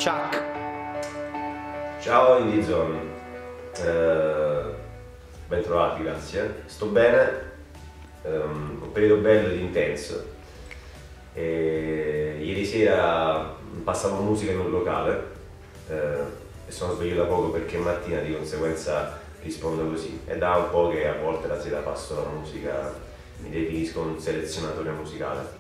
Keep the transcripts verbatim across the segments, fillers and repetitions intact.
Chuck. Ciao Indizone, eh, ben trovati, grazie. Sto bene, um, un periodo bello ed intenso. E ieri sera passavo musica in un locale eh, e sono sveglio da poco perché mattina di conseguenza rispondo così. È da un po' che a volte la sera passo la musica, mi definisco un selezionatore musicale.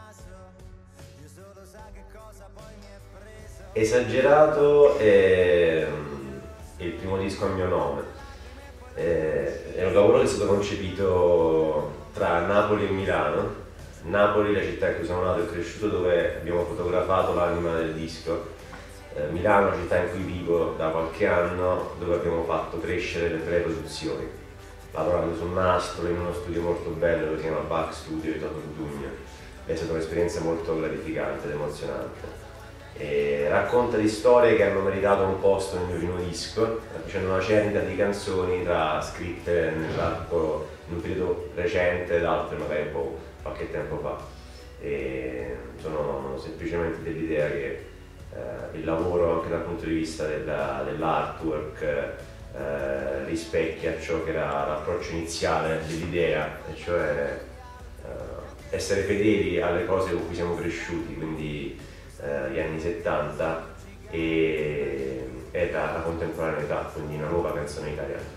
Esagerato è il primo disco a mio nome. È un lavoro che è stato concepito tra Napoli e Milano. Napoli, la città in cui sono nato e cresciuto, dove abbiamo fotografato l'anima del disco. Eh, Milano, la città in cui vivo da qualche anno, dove abbiamo fatto crescere le tre produzioni, lavorando sul nastro in uno studio molto bello che si chiama Bach Studio di Toto Cutugno. È stata un'esperienza molto gratificante ed emozionante. E racconta di storie che hanno meritato un posto nel mio primo disco, facendo una cernita di canzoni tra scritte nell'arco in un periodo recente ed altre magari un po' qualche tempo fa. E sono semplicemente dell'idea che eh, il lavoro anche dal punto di vista della, dell'artwork eh, rispecchia ciò che era l'approccio iniziale dell'idea, e cioè eh, essere fedeli alle cose con cui siamo cresciuti, quindi eh, gli anni settanta e, e la, la contemporaneità, quindi una nuova canzone italiana.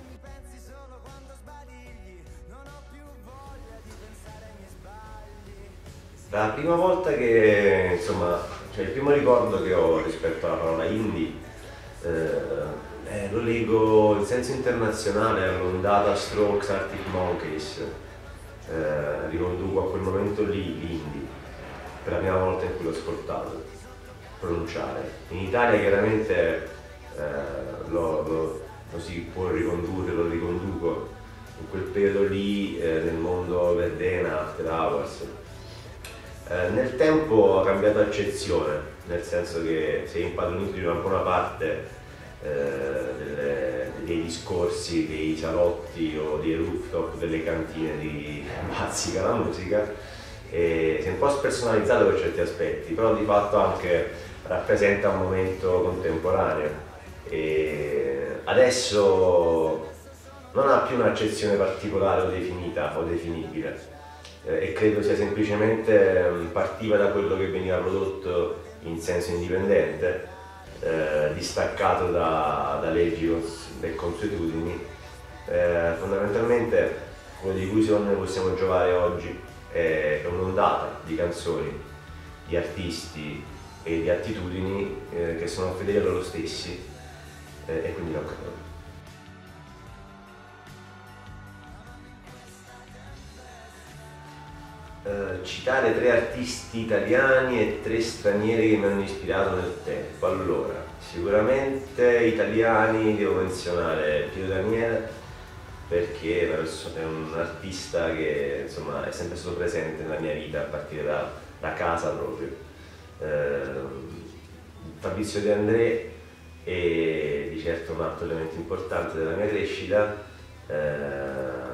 La prima volta che, insomma, cioè il primo ricordo che ho rispetto alla parola indie eh, eh, lo leggo in senso internazionale all'ondata Strokes, Arctic Monkeys, eh, riconduco a quel momento lì l'indie, per la prima volta in cui l'ho ascoltato pronunciare. In Italia chiaramente eh, lo, lo, lo si può ricondurre, lo riconduco in quel periodo lì eh, nel mondo Verdena, After Hours. Eh, nel tempo ha cambiato accezione, nel senso che si è impadronito di una buona parte eh, delle, dei discorsi, dei salotti o dei rooftop, delle cantine di Bazzica la musica, e si è un po' spersonalizzato per certi aspetti, però di fatto anche rappresenta un momento contemporaneo e adesso non ha più un'accezione particolare o definita o definibile. E credo sia semplicemente partiva da quello che veniva prodotto in senso indipendente, eh, distaccato da, da leggi e consuetudini. Eh, fondamentalmente quello di cui secondo me possiamo giovare oggi è un'ondata di canzoni, di artisti e di attitudini eh, che sono fedeli a loro stessi eh, e quindi non capisco. Uh, citare tre artisti italiani e tre stranieri che mi hanno ispirato nel tempo. Allora, sicuramente italiani devo menzionare Pio Daniele, perché è un artista che insomma è sempre stato presente nella mia vita a partire da, da casa proprio. Uh, Fabrizio De André è di certo un altro elemento importante della mia crescita. Uh,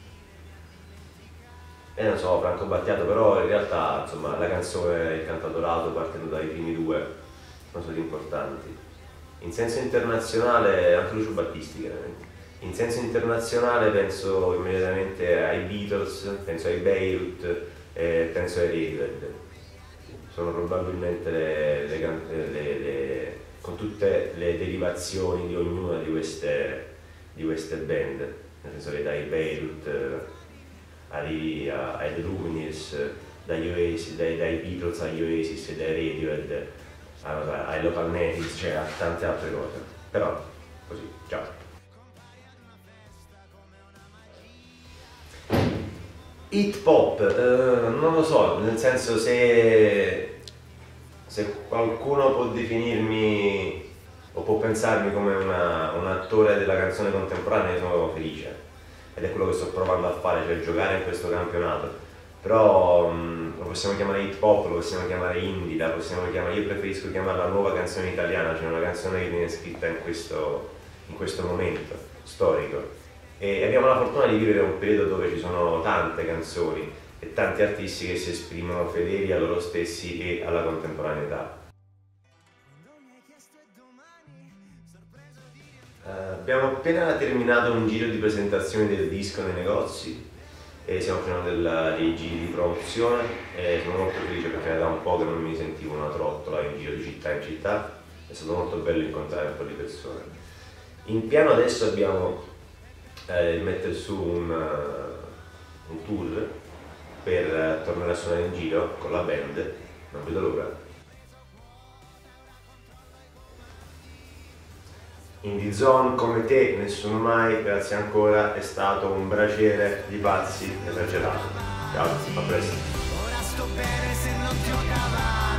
E non so, Franco Battiato, però in realtà insomma la canzone Il Cantautorato, partendo dai primi due, sono stati importanti. In senso internazionale anche Lucio Battisti chiaramente. In senso internazionale penso immediatamente ai Beatles, penso ai Beirut e penso ai Radiohead. Sono probabilmente le, le, le, le, con tutte le derivazioni di ognuna di queste, di queste band, nel senso che dai Beirut ai, ai The Lumineers, dagli Oasis, dai, dai Beatles agli Oasis e dai Radiohead ai Local Natives, cioè a tante altre cose. Però così, ciao. Hip hop, eh, non lo so, nel senso se, se qualcuno può definirmi o può pensarmi come una, un attore della canzone contemporanea, io sono felice. Ed è quello che sto provando a fare, cioè giocare in questo campionato. Però mh, lo possiamo chiamare hip hop, lo possiamo chiamare indie, la possiamo chiamare, io preferisco chiamarla nuova canzone italiana, cioè una canzone che viene scritta in questo, in questo momento storico. E abbiamo la fortuna di vivere un periodo dove ci sono tante canzoni e tanti artisti che si esprimono fedeli a loro stessi e alla contemporaneità. abbiamo appena terminato un giro di presentazione del disco nei negozi e stiamo facendo della- dei giri di promozione e sono molto felice perché era da un po' che non mi sentivo una trottola in giro di città in città, è stato molto bello incontrare un po' di persone. In piano adesso abbiamo eh, il mettere su un, uh, un tour per uh, tornare a suonare in giro con la band, non vedo l'ora. Indie Zone come te, nessuno mai, grazie ancora, è stato un braciere di pazzi esagerato. Ciao, a presto. Ora sto bene se non ti ho cavato.